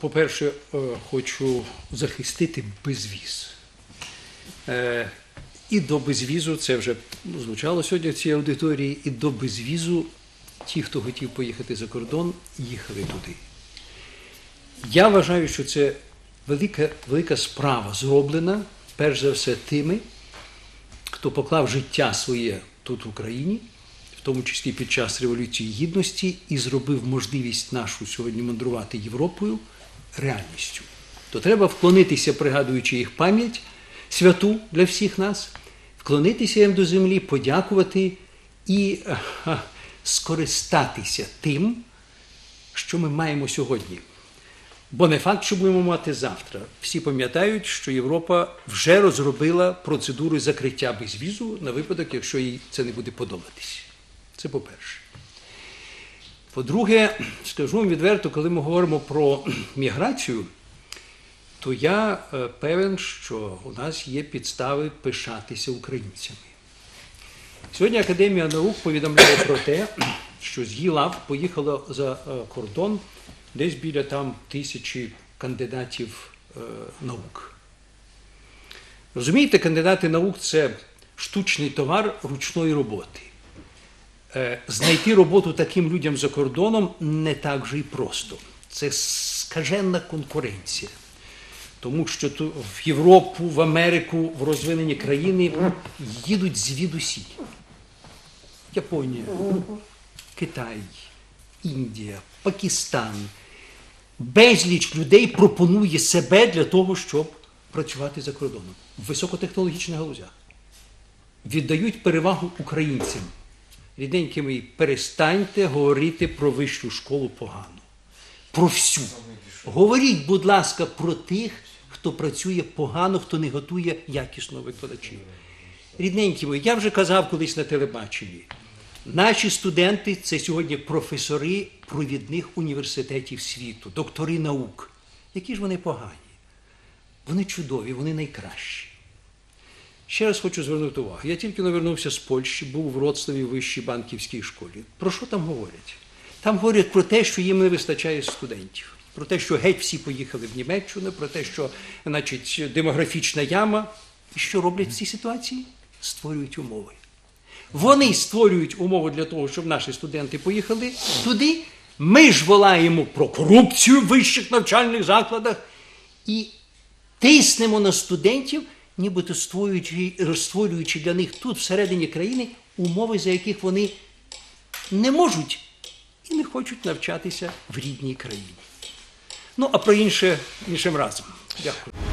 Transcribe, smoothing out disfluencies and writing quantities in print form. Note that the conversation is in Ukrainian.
по-перше, хочу захистити безвіз. І до безвізу, це вже звучало сьогодні в цій аудиторії, і до безвізу ті, хто хотів поїхати за кордон, їхали туди. Я вважаю, що це велика справа зроблена, перш за все, тими, хто поклав життя своє тут в Україні, в тому числі під час Революції Гідності, і зробив можливість нашу сьогодні мандрувати Європою реальністю. То треба вклонитися, пригадуючи їх пам'ять, святу для всіх нас, вклонитися їм до землі, подякувати і скористатися тим, що ми маємо сьогодні. Бо не факт, що будемо мати завтра. Всі пам'ятають, що Європа вже розробила процедуру закриття безвізу на випадок, якщо їй це не буде подобатися. Це по-перше. По-друге, скажу вам відверто, коли ми говоримо про міграцію, то я певен, що у нас є підстави пишатися українцями. Сьогодні Академія наук повідомляє про те, що з її лав поїхало за кордон десь біля 1000 кандидатів наук. Розумієте, кандидати наук – це штучний товар ручної роботи. Знайти роботу таким людям за кордоном не так же і просто. Це скажена конкуренція. Тому що в Європу, в Америку, в розвинені країни їдуть звідусіль. Японія, Китай, Індія, Пакистан. Безліч людей пропонує себе для того, щоб працювати за кордоном. В високотехнологічних галузях. Віддають перевагу українцям. Рідненькі мої, перестаньте говорити про вищу школу погано. Про всю. Говоріть, будь ласка, про тих, хто працює погано, хто не готує якісного викладачів. Рідненькі мої, я вже казав колись на телебаченні, наші студенти – це сьогодні професори провідних університетів світу, доктори наук. Які ж вони погані? Вони чудові, вони найкращі. Ще раз хочу звернути увагу. Я тільки навернувся з Польщі, був в Вроцлаві в вищій банківській школі. Про що там говорять? Там говорять про те, що їм не вистачає студентів. Про те, що геть всі поїхали в Німеччину, про те, що, значить, демографічна яма. І що роблять в цій ситуації? Створюють умови. Вони створюють умови для того, щоб наші студенти поїхали туди. Ми ж волаємо про корупцію в вищих навчальних закладах і тиснемо на студентів, нібито створюючи для них тут, всередині країни, умови, за яких вони не можуть і не хочуть навчатися в рідній країні. Ну, а про інше іншим разом. Дякую.